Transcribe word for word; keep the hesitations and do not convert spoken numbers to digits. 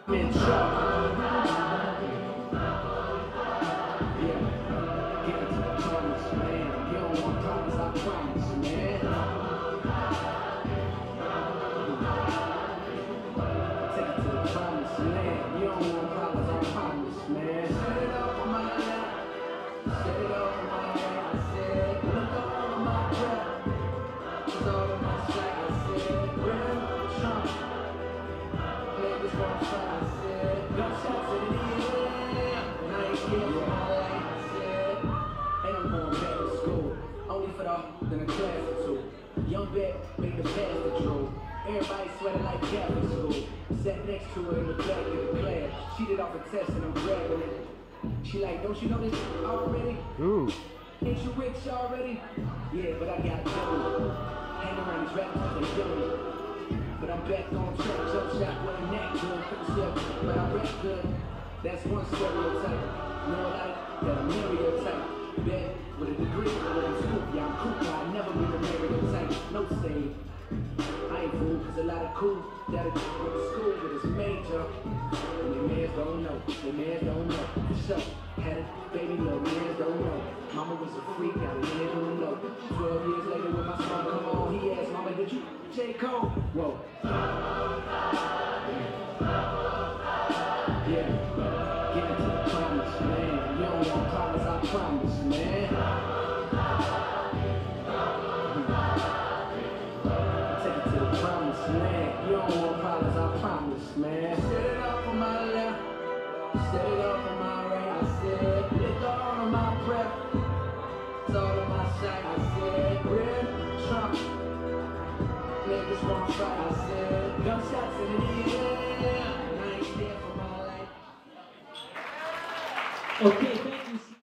in trouble. Yeah, get to the promise, man. You don't want promise, I promise, man. Take it to the promised land. You don't want promise, I promise, man. Set it up on my lap. Set it up on my lap. I said, look all of my breath. It's all of my slack. I said, Red Trump. Niggas won't try. I said, gunshots in the air. And I ain't scared for my life. I said, and I'm going back to school. Only for the in a class or two. Young vet made the pass the drove. Everybody sweating like Catholic school. Sat next to her in the back of the class. Cheated off a test and I'm grabbing it. She like, don't you know this already? Ooh. Ain't you rich already? Yeah, but I got dough. Hang around these rappers cause they young. But I'm back on track. Jump shot with a neck good. Couldn't step, but I rap good. That's one stereotype. You know what I got a stereotype. Bet with a degree, with a scoop. Yeah, I'm cool. I'll never be the stereotype. No save. I ain't fool, cause a lot of cool that'll go to school with his major. And their mans don't know, their mans don't know. For sure, had a baby, no mans don't know. Mama was a freak, got a man who don't know. Twelve years later with my son, come on, he asked, Mama, did you J. Cole? Whoa. Yeah, get into the promise, man. You don't want promise, I promise, man. Man, you don't want problems, I promise, man. Set it up for my left, set it up for my right. I said, lick all of my breath, it's all of my sight. I said, Red Trump, niggas won't try. I said, gunshots in the air, and I ain't scared for my life. Okay, thank you.